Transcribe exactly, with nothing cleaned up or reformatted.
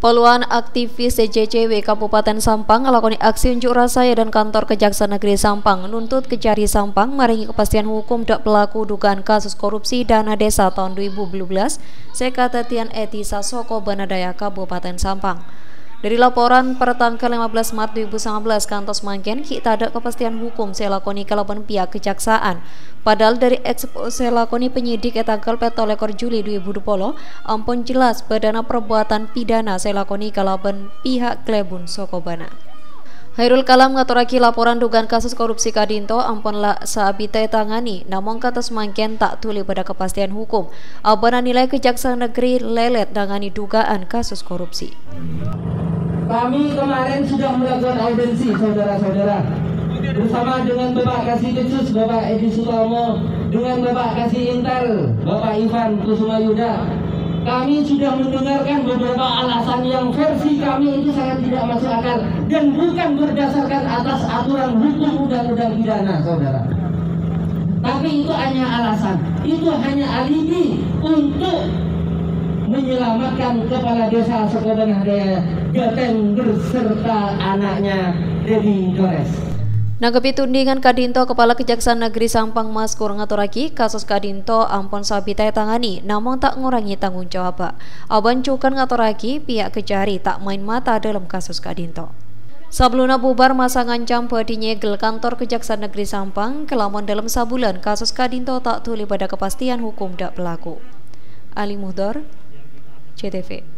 Puluhan aktivis C C C W Kabupaten Sampang ngelakoni aksi unjuk rasa dan kantor Kejaksaan Negeri Sampang nuntut Kejari Sampang maringi kepastian hukum dak pelaku dugaan kasus korupsi dana desa tahun dua ribu dua belas Sekatatian Eti Sasoko Banadaya Kabupaten Sampang. Dari laporan per tanggal lima belas Maret dua ribu sembilan belas kantos mangken kita ada kepastian hukum selakoni kalaban pihak kejaksaan. Padahal dari ekspose lakoni penyidik etanggal petolekor Juli dua ribu dua puluh ampun jelas badana perbuatan pidana selakoni kalaban pihak Klebun Sokobana. Hairul Kalam ngaturaki laporan dugaan kasus korupsi Kadinto ampun la saabita tangani namun kata semangken tak tuli pada kepastian hukum. Abana nilai Kejaksaan Negeri lelet dangani dugaan kasus korupsi. Kami kemarin sudah melakukan audensi saudara-saudara bersama dengan Bapak Kasih Kecus, Bapak Edi Sutomo, dengan Bapak Kasih Intel, Bapak Ivan Kusuma Yuda. Kami sudah mendengarkan beberapa alasan yang versi kami itu sangat tidak masuk akal dan bukan berdasarkan atas aturan hukum undang-undang pidana, saudara. Tapi itu hanya alasan, itu hanya alibi untuk menyelamatkan kepala desa Sokobanadaya Gateng berserta anaknya Dedi Dores. Nanggepi tudingan Kadinto, Kepala Kejaksaan Negeri Sampang Maskur ngaturaki kasus Kadinto ampun sabita tangani namun tak ngurangi tanggung jawab. Aban cukan ngaturaki pihak Kejari tak main mata dalam kasus Kadinto. Sebelumnya bubar masa ngancam dinyegel kantor Kejaksaan Negeri Sampang kelamun dalam sabulan kasus Kadinto tak tuli pada kepastian hukum dak pelaku. Ali Muhdor, C T V.